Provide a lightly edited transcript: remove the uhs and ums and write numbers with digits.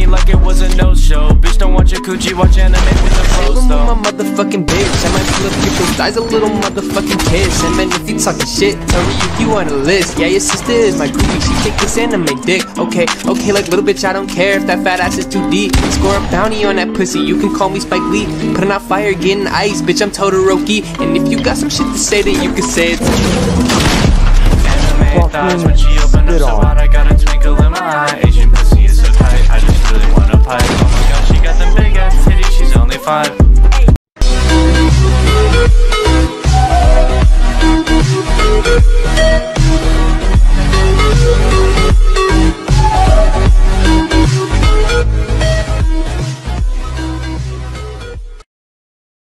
me like it was a no-show. Bitch, don't watch your coochie, watch anime with the pros though. I'm my motherfucking bitch. I might pull up your bitch thighs a little motherfucking kiss. And man, if you talking shit, tell me if you on a list. Yeah, your sister is my groupie, she take this anime dick. Okay, like little bitch, I don't care if that fat ass is too deep. Score a bounty on that pussy, you can call me Spike Lee. Putting out fire, getting ice, bitch, I'm Todoroki. And if you got some shit to say, then you can say it to me. Anime thighs when she opened up so hot, I got a twinkle in my eye.